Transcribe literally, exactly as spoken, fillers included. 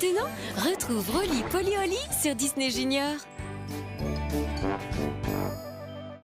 Maintenant, retrouve Rolly Polly Olly sur Disney Junior.